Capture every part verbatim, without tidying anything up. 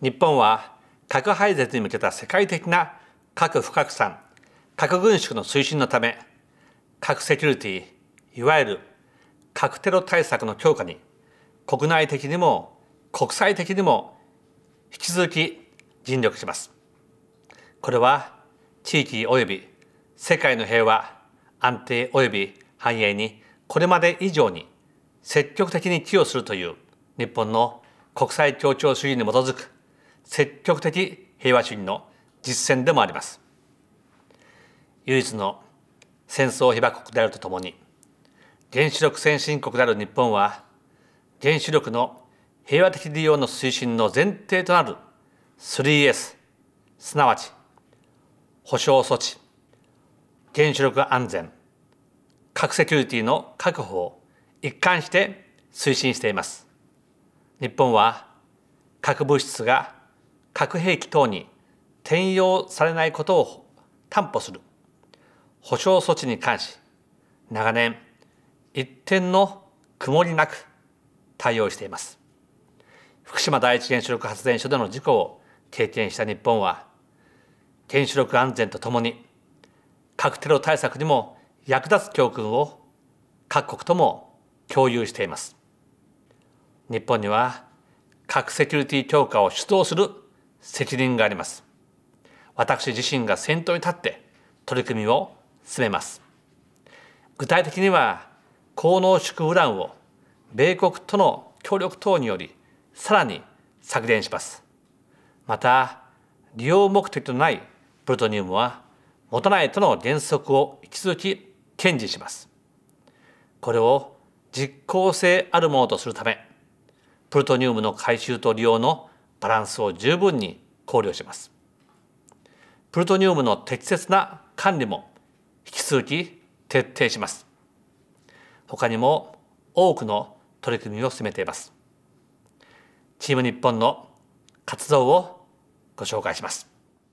日本は核廃絶に向けた世界的な核不拡散、核軍縮の推進のため、核セキュリティ、いわゆる核テロ対策の強化に国内的にも国際的にも引き続き尽力します。これは地域及び世界の平和、安定及び繁栄にこれまで以上に積極的に寄与するという日本の国際協調主義に基づく積極的平和主義の実践でもあります。唯一の戦争被爆国であるとともに、原子力先進国である日本は、原子力の平和的利用の推進の前提となる スリーエス、すなわち保障措置、原子力安全、核セキュリティの確保を一貫して推進しています。日本は核物質が核兵器等に転用されないことを担保する保障措置に関し、長年一点の曇りなく対応しています。福島第一原子力発電所での事故を経験した日本は、原子力安全とともに核テロ対策にも役立つ教訓を各国とも共有しています。日本には核セキュリティ強化を主導する責任があります。私自身が先頭に立って取り組みを進めます。具体的には、高濃縮ウランを米国との協力等によりさらに削減します。また、利用目的とないプルトニウムは持たないとの原則を引き続き堅持します。これを実効性あるものとするため、プルトニウムの回収と利用のバランスを十分に考慮します。プルトニウムの適切な管理も引き続き徹底します。他にも多くの取り組みを進めています。チーム日本の活動をご紹介します。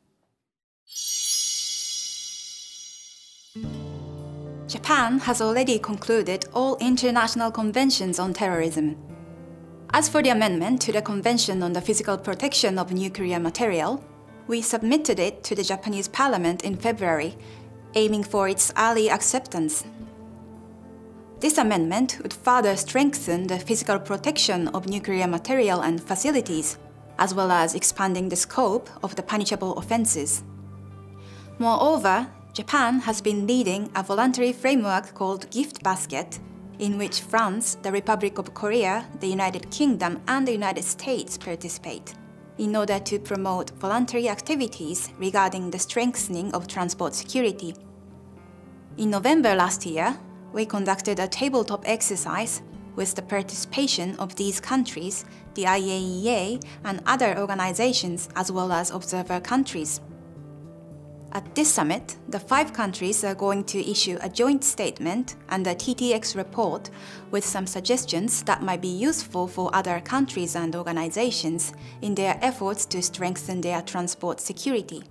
Japan has already concluded all international conventions on terrorism. As for the amendment to the Convention on the Physical Protection of Nuclear Material, we submitted it to the Japanese Parliament in February, aiming for its early acceptance. This amendment would further strengthen the physical protection of nuclear material and facilities, as well as expanding the scope of the punishable offenses. Moreover, Japan has been leading a voluntary framework called Gift Basket, in which France, the Republic of Korea, the United Kingdom, and the United States participate, in order to promote voluntary activities regarding the strengthening of transport security. In November last year, we conducted a tabletop exercise with the participation of these countries, the I A E A, and other organizations, as well as observer countries. At this summit, the five countries are going to issue a joint statement and a T T X report with some suggestions that might be useful for other countries and organizations in their efforts to strengthen their transport security.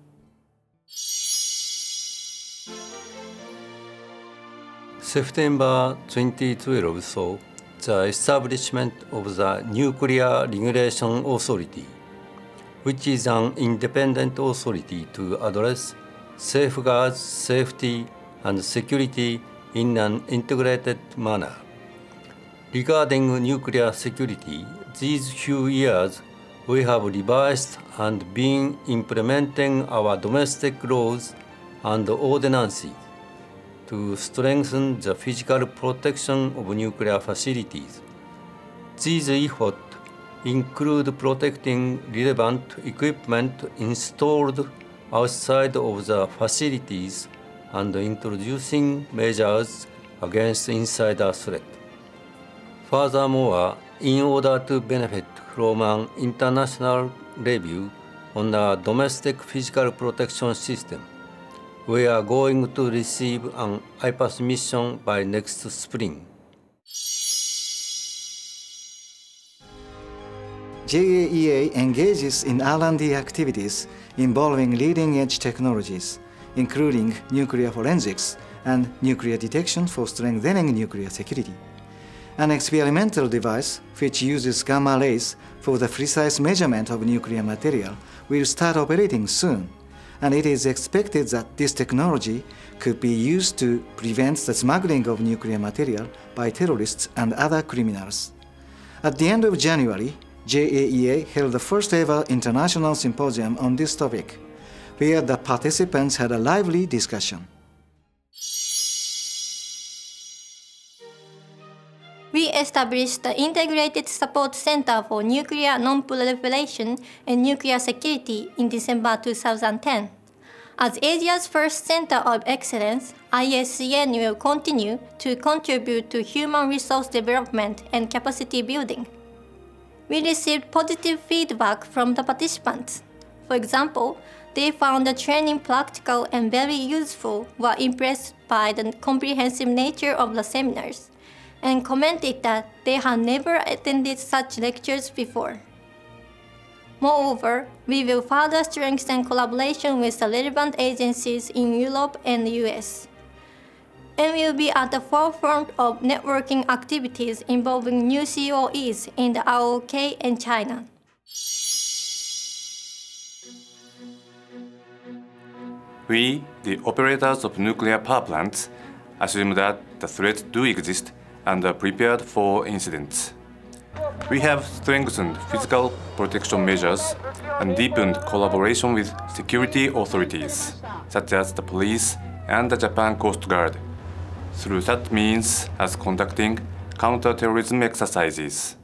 September twenty twelve saw the establishment of the Nuclear Regulation Authority, which is an independent authority to address safeguards, safety, and security in an integrated manner. Regarding nuclear security, these few years we have revised and been implementing our domestic laws and ordinances to strengthen the physical protection of nuclear facilities. These efforts include protecting relevant equipment installed outside of the facilities and introducing measures against insider threat. Furthermore, in order to benefit from an international review on our domestic physical protection system, we are going to receive an I P A S mission by next spring. J A E A engages in R and D activities involving leading-edge technologies, including nuclear forensics and nuclear detection for strengthening nuclear security. An experimental device which uses gamma rays for the precise measurement of nuclear material will start operating soon, and it is expected that this technology could be used to prevent the smuggling of nuclear material by terrorists and other criminals. At the end of January, J A E A held the first ever international symposium on this topic, where the participants had a lively discussion. We established the Integrated Support Center for Nuclear Non-Proliferation and Nuclear Security in December two thousand ten. As Asia's first center of excellence, I S C N will continue to contribute to human resource development and capacity building. We received positive feedback from the participants. For example, they found the training practical and very useful, were impressed by the comprehensive nature of the seminars, and commented that they had never attended such lectures before. Moreover, we will further strengthen collaboration with the relevant agencies in Europe and the U S, and will be at the forefront of networking activities involving new C O Es in the R O K and China. We, the operators of nuclear power plants, assume that the threats do exist and are prepared for incidents. We have strengthened physical protection measures and deepened collaboration with security authorities, such as the police and the Japan Coast Guard, through such means as conducting counter-terrorism exercises.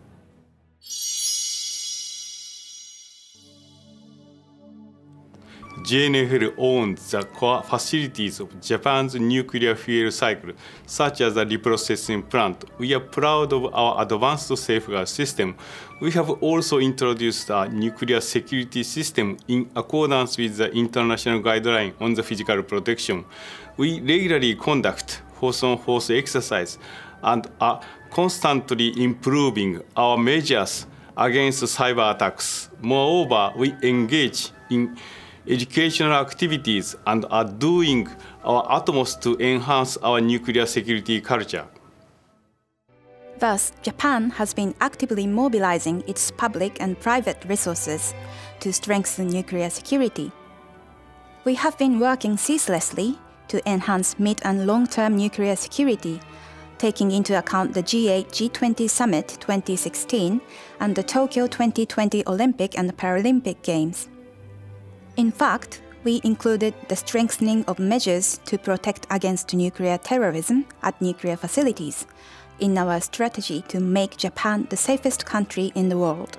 J N F L owns the core facilities of Japan's nuclear fuel cycle, such as the reprocessing plant. We are proud of our advanced safeguard system. We have also introduced a nuclear security system in accordance with the international guideline on the physical protection. We regularly conduct force-on-force exercise and are constantly improving our measures against cyber attacks. Moreover, we engage in educational activities and are doing our utmost to enhance our nuclear security culture. Thus, Japan has been actively mobilizing its public and private resources to strengthen nuclear security. We have been working ceaselessly to enhance mid- and long-term nuclear security, taking into account the G eight G twenty Summit twenty sixteen and the Tokyo twenty twenty Olympic and Paralympic Games. In fact, we included the strengthening of measures to protect against nuclear terrorism at nuclear facilities in our strategy to make Japan the safest country in the world.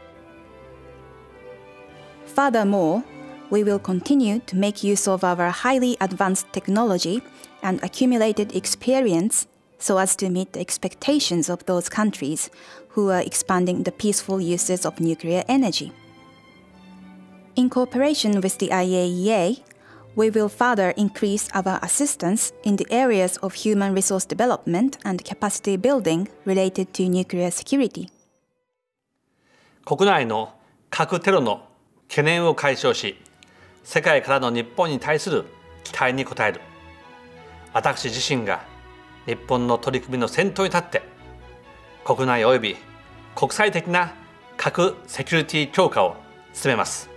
Furthermore, we will continue to make use of our highly advanced technology and accumulated experience so as to meet the expectations of those countries who are expanding the peaceful uses of nuclear energy. In cooperation with the I A E A, we will further increase our assistance in the areas of human resource development and capacity building related to nuclear security. 国内の核テロの懸念を解消し、世界からの日本に対する期待に応える。私自身が日本の取り組みの先頭に立って、国内及び国際的な核セキュリティ強化を進めます。